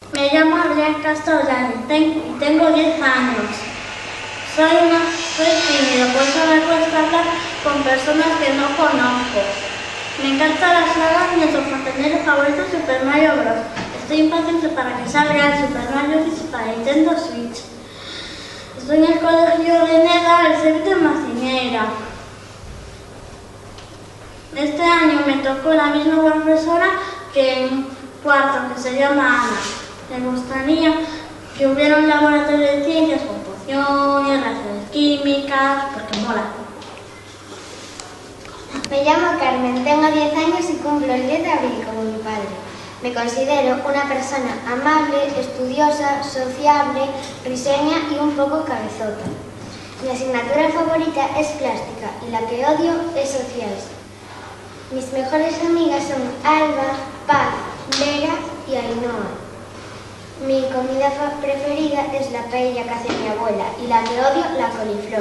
Me llamo Adrián Castro y tengo 10 años. Soy tímido, por eso me cuesta hablar con personas que no conozco. Me encanta la saga y nuestro contenido favorito es Super Mario Bros. Estoy impaciente para que salga el Super Mario Bros. Para Nintendo Switch. Estoy en el colegio de Neda, el Centro Maciñeira. Este año me tocó la misma profesora que en cuarto, que se llama Ana. Me gustaría que hubiera un laboratorio de ciencias con pociones, reacciones químicas, porque mola. Me llamo Carmen, tengo 10 años y cumplo el 10 de abril como mi padre. Me considero una persona amable, estudiosa, sociable, risueña y un poco cabezota. Mi asignatura favorita es plástica y la que odio es sociales. Mis mejores amigas son Alba, Paz, Vera y Ainhoa. Mi comida preferida es la paella que hace mi abuela y la que odio, la coliflor.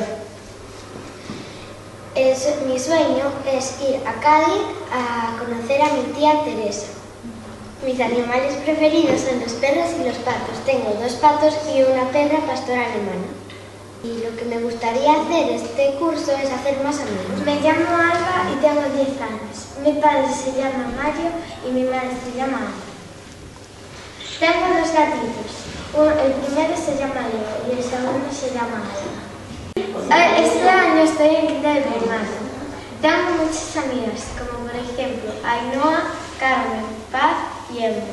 Mi sueño es ir a Cádiz a conocer a mi tía Teresa. Mis animales preferidos son los perros y los patos. Tengo 2 patos y una perra pastora alemana. Y lo que me gustaría hacer este curso es hacer más amigos. Me llamo Alba y tengo 10 años. Mi padre se llama Mario y mi madre se llama Ana. Tengo 2 gatitos. El primero se llama Leo y el segundo se llama Alba. Este año estoy en quinto de primaria. Tengo muchas amigas, como por ejemplo Ainhoa, Carmen, Paz y Emma.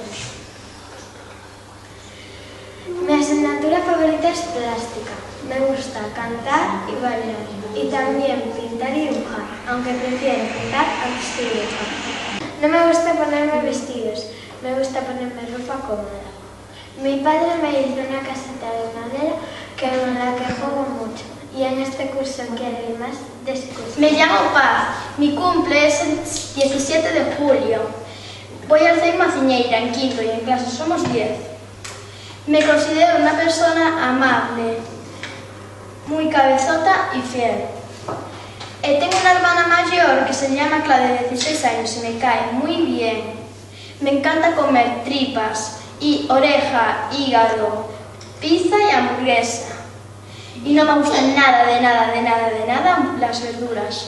Mi asignatura favorita es plástica. Me gusta cantar y bailar, y también pintar y dibujar, aunque prefiero pintar antes que dibujar. No me gusta ponerme vestidos, me gusta ponerme ropa cómoda. Mi padre me hizo una caseta de madera con la que juego mucho, y en este curso quiero ir más de ese curso. Me llamo Paz, mi cumple es el 17 de julio. Voy al CEIP Maciñeira en quinto y en clase somos 10. Me considero una persona amable, muy cabezota y fiel. Tengo una hermana mayor que se llama Clara de 16 años y me cae muy bien. Me encanta comer tripas y oreja, hígado, pizza y hamburguesa. Y no me gustan nada las verduras.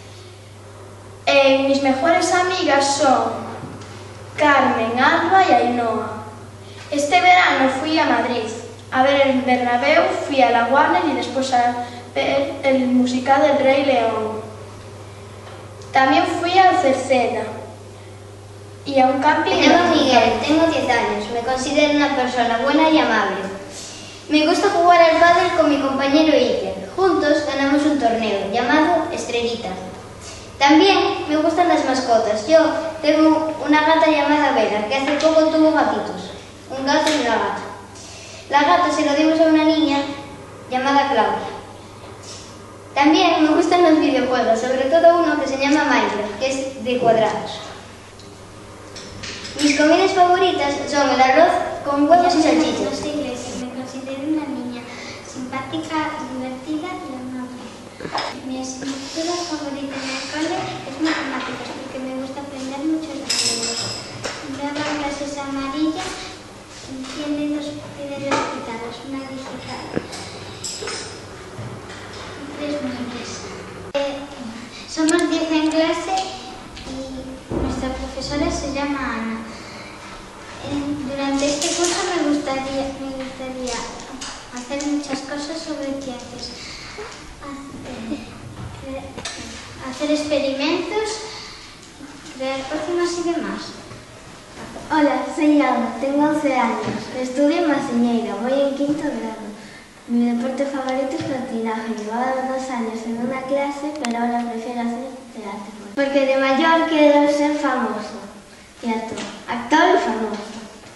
Mis mejores amigas son Carmen, Alba y Ainhoa. Este verano fui a Madrid a ver el Bernabéu, fui a la Warner y después a ver el musical del Rey León. También fui al Cerceda y a un camping. Me llamo Miguel, tengo 10 años, me considero una persona buena y amable. Me gusta jugar al pádel con mi compañero Iker. Juntos ganamos un torneo llamado Estrellita. También me gustan las mascotas. Yo tengo una gata llamada Vela, que hace poco tuvo gatitos, un gato y una gata. La gata se lo dimos a una niña llamada Claudia. También me gustan los videojuegos, sobre todo uno que se llama Minecraft, que es de cuadrados. Mis comidas favoritas son el arroz con huevos y salchichas. Me considero una niña simpática, divertida y amable. Mi asignatura favorita en el cole es matemáticas, porque me gusta aprender muchos números. Veo clases amarillas y tiene 2 piedras quitadas, una digital y 3 muelles. Somos 10 en clase y nuestra profesora se llama Ana. Durante este curso me gustaría hacer muchas cosas sobre ciencias, hacer experimentos, crear pócimas y demás. Hola, soy Alba, tengo 11 años, estudio en Maciñeira, voy en 5º grado. Mi deporte favorito es patinaje. Llevaba 2 años en una clase, pero ahora prefiero hacer teatro. Porque de mayor quiero ser famoso. Teatro, actor y famoso.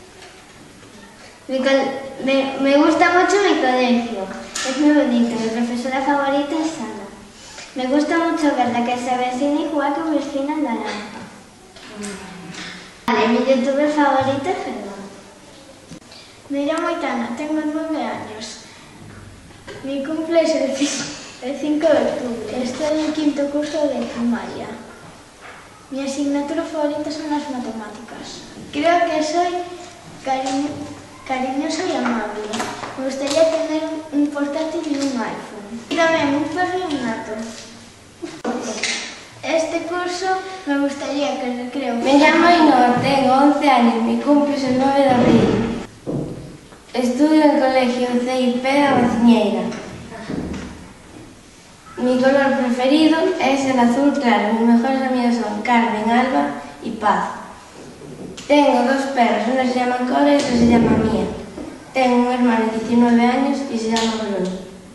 Me gusta mucho mi colegio. Es muy bonito. Mi profesora favorita es Ana. Me gusta mucho verla que se avecina y jugar con mis finas naranjas. Vale, mi youtuber favorito es Fernando. Me llamo Itana, tengo 9 años. Mi cumple es el 5 de octubre. Estoy en 5º curso de primaria. Mi asignatura favorita son las matemáticas. Creo que soy cariñoso y amable. Me gustaría tener un portátil y un iPhone. Y también un perro y un gato. Este curso me gustaría que el recreo... Me llamo Ainhoa, tengo 11 años, mi cumple es el 9 de abril. Estudio en el colegio CIP da Maciñeira. Mi color preferido es el azul claro. Mis mejores amigos son Carmen, Alba y Paz. Tengo 2 perros, una se llama Cora y otra se llama Mía. Tengo un hermano de 19 años y se llama Bruno.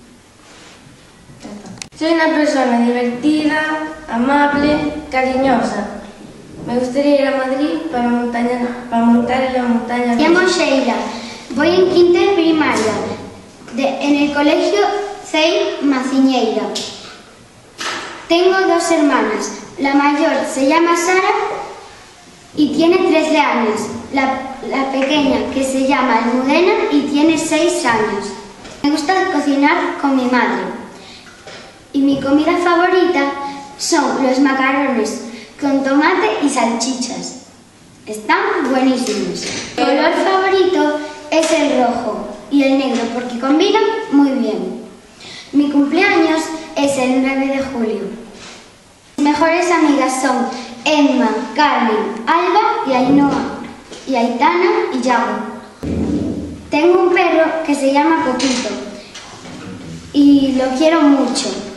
Soy una persona divertida, amable, cariñosa. Me gustaría ir a Madrid para montar en la montaña. Me llamo Sheila, voy en quinta de primaria, en el colegio CEI Maciñeira. Tengo 2 hermanas, la mayor se llama Sara y tiene 13 años, la pequeña que se llama Almudena y tiene 6 años. Me gusta cocinar con mi madre. Y mi comida favorita son los macarrones con tomate y salchichas. Están buenísimos. Mi color favorito es el rojo y el negro porque combinan muy bien. Mi cumpleaños es el 9 de julio. Mis mejores amigas son Emma, Carmen, Alba y Ainhoa, y Aitana y Yago. Tengo un perro que se llama Coquito y lo quiero mucho.